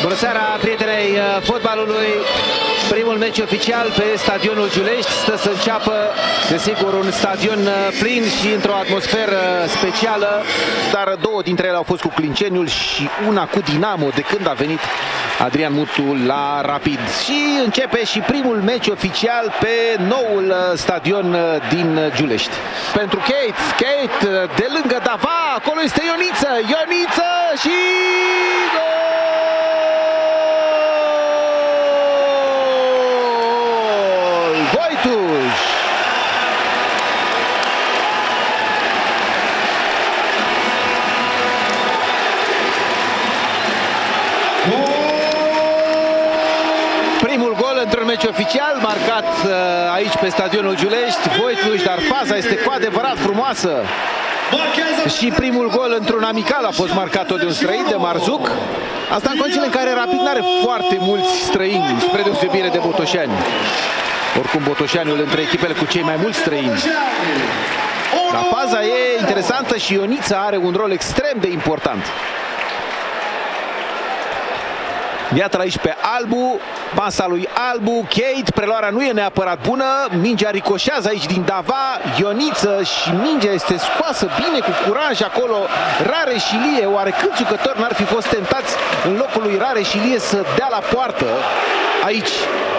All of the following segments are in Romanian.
Bună seara, prietenii fotbalului! Primul meci oficial pe stadionul Giulești stă să înceapă, desigur, un stadion plin și într-o atmosferă specială, dar două dintre ele au fost cu Clinceniul și una cu Dinamo de când a venit Adrian Mutu la Rapid. Și începe și primul meci oficial pe noul stadion din Giulești. Pentru Kate de lângă Dava, acolo este Ioniță și gol! Voituș! Primul gol într-un meci oficial marcat aici pe stadionul Giulești. Voituș, dar faza este cu adevărat frumoasă. Și primul gol într-un amical a fost marcat tot de un străin, de Marzuc. Asta în condițiile în care Rapid n-are foarte mulți străini, spre deosebire de Botoșani. Oricum Botoșaniul între echipele cu cei mai mulți străini. Dar faza e interesantă și Ioniță are un rol extrem de important. Iată aici pe Albu, pasa lui Albu, Kate, preluarea nu e neapărat bună, mingea ricoșează aici din Dava, Ioniță și mingea este scoasă bine cu curaj acolo, Rareșilie. Oare câți jucători n-ar fi fost tentați în locul lui Rareșilie să dea la poartă aici?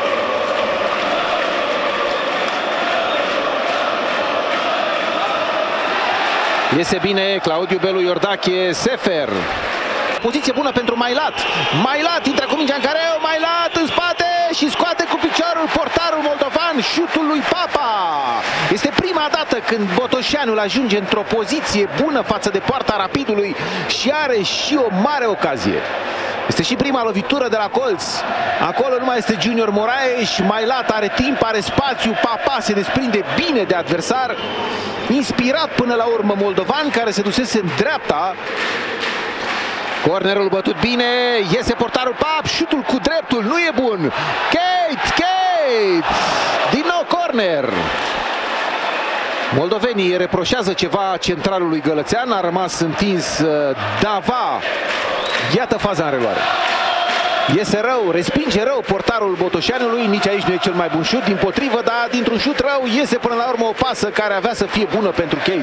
Iese bine Claudiu Belu Iordache, Sefer. Poziție bună pentru Mailat. Mailat intră cu mingea în careu, Mailat în spate și scoate cu piciorul portarul moldovan, șutul lui Papa. Este prima dată când Botoșaniul ajunge într-o poziție bună față de poarta Rapidului și are și o mare ocazie. Este și prima lovitură de la colț. Acolo nu mai este Junior Moraes și Mailat are timp, are spațiu, Papa se desprinde bine de adversar. Inspirat până la urmă moldovan, care se dusese în dreapta. Cornerul bătut bine, iese portarul Pap, șutul cu dreptul, nu e bun. Kate, din nou corner. Moldovenii reproșează ceva centralului gălățean, a rămas întins Dava. Iată faza în reluare. Iese rău, respinge rău portarul Botoșaniului, nici aici nu e cel mai bun șut, dimpotrivă, dar dintr-un șut rău iese până la urmă o pasă care avea să fie bună pentru Kate.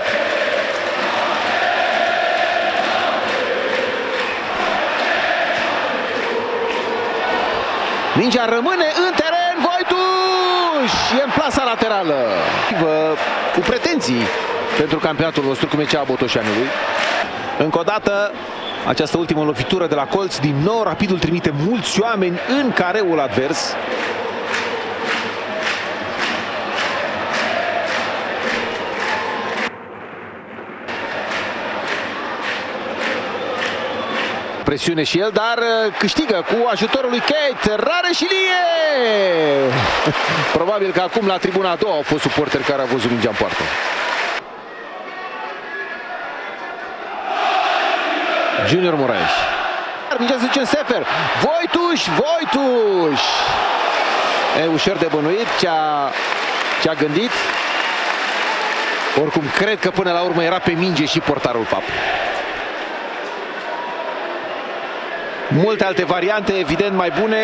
Mingea rămâne în teren, Voituș e în plasa laterală. Cu pretenții pentru campionatul nostru, cum e cea a Botoșaniului. Încă o dată, această ultimă lovitură de la colț, din nou Rapidul trimite mulți oameni în careul advers. Presiune și el, dar câștigă cu ajutorul lui Kate. Rareșilie! Probabil că acum la tribuna a doua au fost suporteri care au văzut mingea în poartă. Junior Moraes. Mingea se duce în Sefer. Voituș! E ușor de bănuit ce a gândit. Oricum, cred că până la urmă era pe minge și portarul Pap. Multe alte variante, evident, mai bune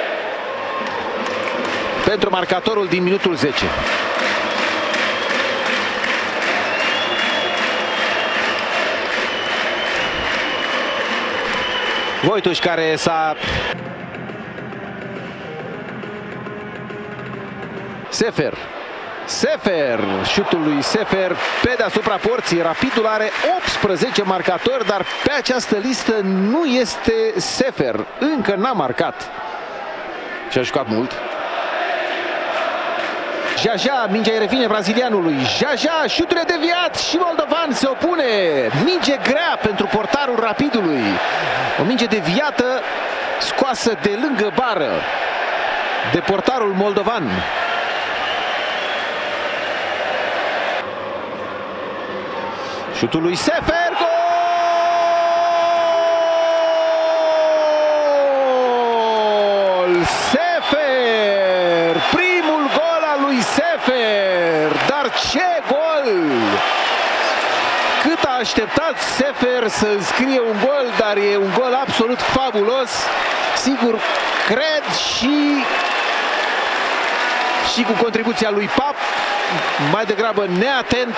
pentru marcatorul din minutul 10. Voituș care s-a... Sefer, șutul lui Sefer pe deasupra porții. Rapidul are 18 marcatori, dar pe această listă nu este Sefer. Încă n-a marcat și a jucat mult. Jaja, mingea îi revine brazilianului. Jaja, șutul e deviat și moldovan se opune. Minge grea pentru portarul Rapidului. O minge deviată, scoasă de lângă bară de portarul moldovan. Șutul lui Sefer, gol! Sefer! Primul gol al lui Sefer! Dar ce gol! Cât a așteptat Sefer să înscrie un gol, dar e un gol absolut fabulos. Sigur, cred și cu contribuția lui Pap, mai degrabă neatent.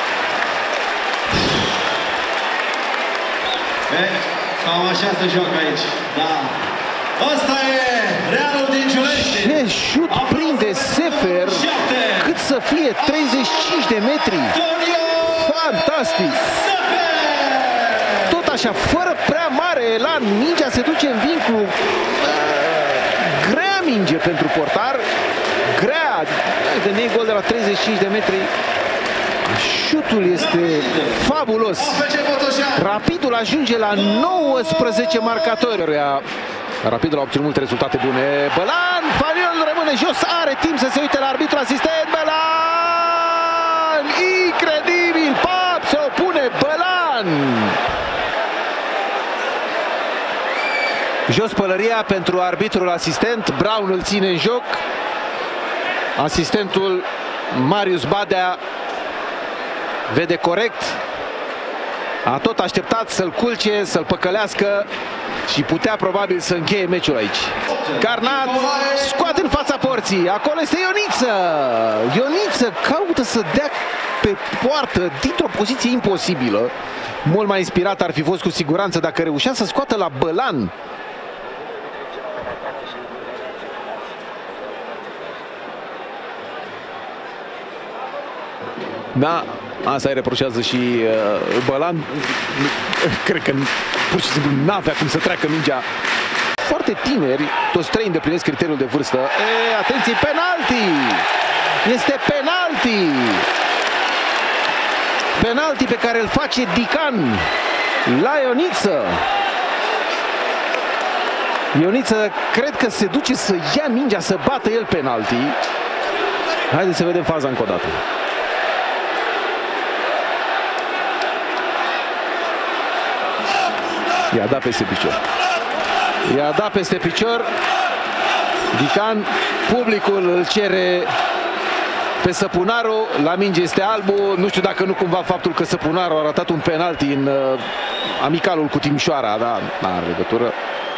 Cam așa se joacă aici. Da. Asta e Realul din Giulești. Ce șut prinde Sefer, cât să fie 35 de metri. Fantastic! Tot așa, fără prea mare elan, mingea se duce în vincul. Grea minge pentru portar. Grea, de nei gol de la 35 de metri. Șutul este fabulos. Rapidul ajunge la 19 marcatori. Rapidul a obținut multe rezultate bune. Bălan, Fanion rămâne jos, are timp să se uite la arbitru asistent. Bălan! Incredibil! Pap se opune, Bălan! Jos pălăria pentru arbitrul asistent. Brown îl ține în joc. Asistentul Marius Badea vede corect. A tot așteptat să-l culce, să-l păcălească și putea probabil să încheie meciul aici. Carnat scoate în fața porții. Acolo este Ioniță. Ioniță caută să dea pe poartă dintr-o poziție imposibilă. Mult mai inspirat ar fi fost cu siguranță dacă reușea să scoată la Bălan. Da, asta îi reproșează și Bălan. Cred că pur și simplu n-avea cum să treacă mingea. Foarte tineri, toți trei îndeplinesc criteriul de vârstă. Atenție, penalti! Este penalti! Penalti pe care îl face Dican la Ioniță. Ioniță cred că se duce să ia mingea, să bată el penalti. Haideți să vedem faza încă o dată. I-a dat peste picior. I-a dat peste picior. Dican, publicul îl cere pe Săpunaru. La minge este Albu. Nu știu dacă nu cumva faptul că Săpunaru a ratat un penalti în amicalul cu Timișoara. Da, n-are legătură.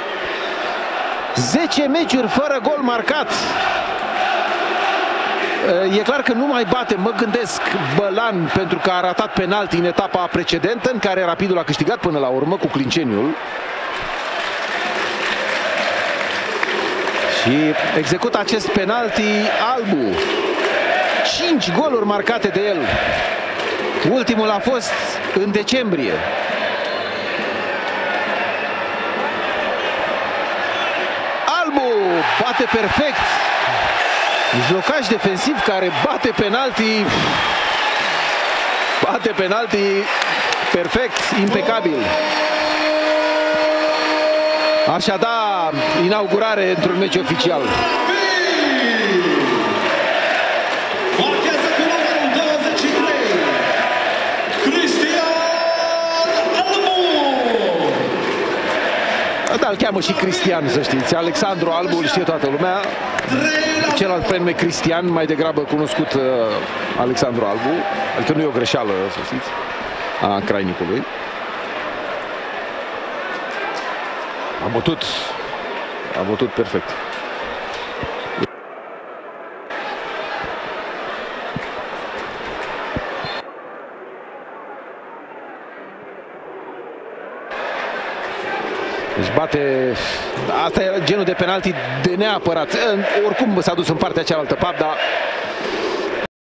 10 meciuri fără gol marcat. E clar că nu mai bate, mă gândesc, Bălan, pentru că a ratat penalti în etapa precedentă, în care Rapidul a câștigat până la urmă cu Clinceniul. Și execută acest penalti Albu. 5 goluri marcate de el. Ultimul a fost în decembrie. Albu bate perfect. Mijlocaj defensiv care bate penalti. Bate penalti perfect, impecabil. Așa da inaugurare într-un meci oficial. Marchează cu numărul 23, Cristian Albu. Da, îl cheamă și Cristian, să știți. Alexandru Albu, îl știe toată lumea. Celălalt prenume Cristian, mai degrabă cunoscut Alexandru Albu. Adică nu e o greșeală, să știți, a crainicului. A bătut perfect. Deci bate. Asta e genul de penalti de neapărat. Oricum s-a dus în partea cealaltă, Pap, dar